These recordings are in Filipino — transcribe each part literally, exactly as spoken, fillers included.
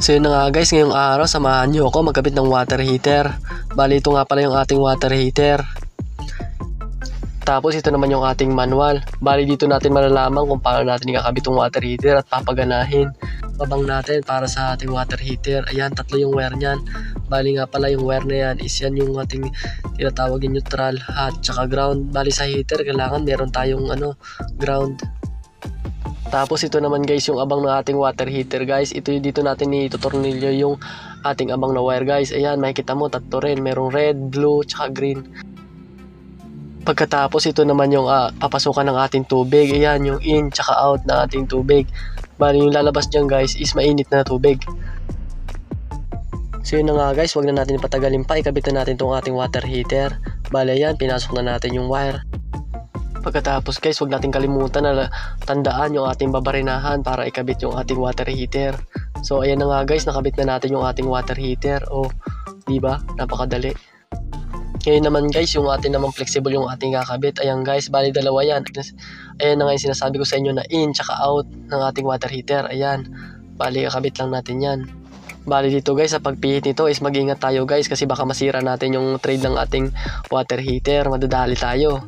So yun na nga guys, ngayong araw samahan nyo ako magkabit ng water heater. Bali ito nga pala yung ating water heater. Tapos ito naman yung ating manual. Bali dito natin malalaman kung paano natin ikakabit yung water heater at papaganahin. Babang natin para sa ating water heater. Ayan, tatlo yung wire nyan. Bali nga pala yung wire na yan is yan yung ating tinatawag yung neutral, hot, tsaka ground. Bali sa heater kailangan meron tayong ano, ground. Tapos ito naman guys yung abang ng ating water heater guys. Ito yung dito natin itutornilyo yung ating abang na wire guys. Ayan, makikita mo tatlo rin. Merong red, blue, tsaka green. Pagkatapos ito naman yung uh, papasukan ng ating tubig. Ayan, yung in tsaka out na ating tubig. Bali yung lalabas dyan guys is mainit na tubig. So yun na nga guys, wag na natin patagalin pa. Ikabit na natin itong ating water heater. Bali ayan, pinasok na natin yung wire. Pagkatapos guys, wag natin kalimutan na tandaan yung ating babarinahan para ikabit yung ating water heater. So ayan na nga guys, nakabit na natin yung ating water heater. O, di ba? Napakadali. Ngayon naman guys, yung ating naman flexible yung ating kakabit. Ayan guys, bali dalawa yan. Ayan na nga yung sinasabi ko sa inyo na in tsaka out ng ating water heater. Ayan, bali kakabit lang natin yan. Bali dito guys, sa pagpihit nito is mag-ingat tayo guys kasi baka masira natin yung thread ng ating water heater. Madadali tayo.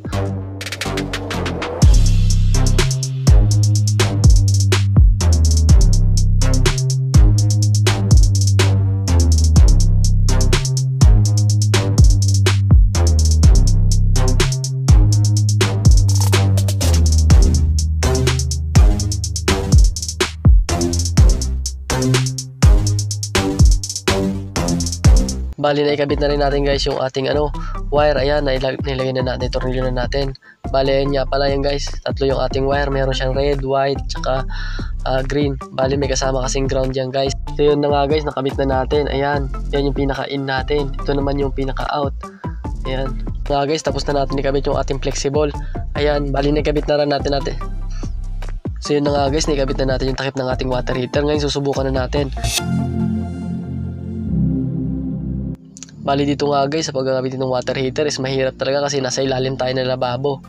Bali na ikabit na rin natin guys yung ating ano wire. Ayan, nilagay na natin, tornilyo na natin. Bali ayan nga pala yan guys, tatlo yung ating wire. Meron siyang red, white, tsaka uh, green. Bali may kasama kasing ground yan guys. So yun na nga guys, nakabit na natin. Ayan, yan yung pinaka in natin. Ito naman yung pinaka out. Ayan nga guys, tapos na natin ikabit yung ating flexible. Ayan, bali na ikabit na rin natin natin. So yun na nga guys, nikabit na natin yung takip ng ating water heater. Ngayon susubukan na natin. Bali dito nga guys, sa paggamit ng water heater is mahirap talaga kasi nasa ilalim tayo ng lababo.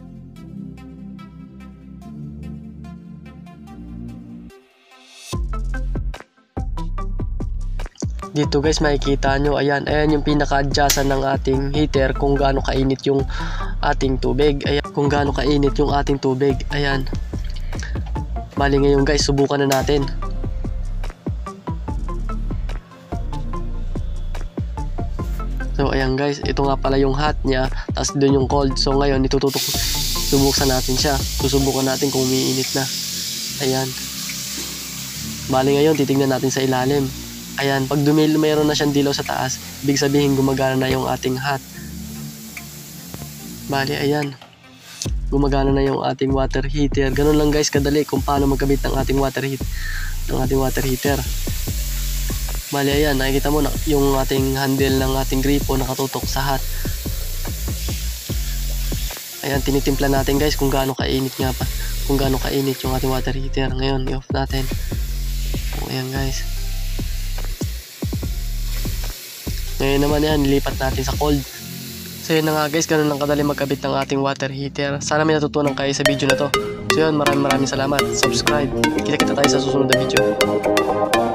Dito guys makikita nyo, ayan, ayan yung pinaka-adjustan ng ating heater kung gaano kainit yung ating tubig. Ayan, kung gaano kainit yung ating tubig. Ayan. Bali ngayon guys, subukan na natin. So ayan guys, ito nga pala yung hot niya, tapos doon yung cold. So ngayon itututok, subukan natin siya. Susubukan natin kung umiinit na. Ayan. Bali ngayon titingnan natin sa ilalim. Ayan, pag dumil mayroon na siyang dilaw sa taas, ibig sabihin gumagana na yung ating hot. Bali ayan, gumagana na yung ating water heater. Ganun lang guys kadali kung paano magkabit ng ating water heat ng ating water heater. Bali ayan, nakikita mo na yung ating handle ng ating gripo nakatutok sa hot. Ayan, tinitimpla natin guys kung gaano kainit nga pa. Kung gaano kainit yung ating water heater. Ngayon, i-off natin. O, ayan guys. Ngayon naman yan, nilipat natin sa cold. So yun na nga guys, ganun lang kadali magkabit ng ating water heater. Sana may natutunan kayo sa video na to. So yun, maraming maraming salamat. Subscribe. Kita-kita tayo sa susunod na video.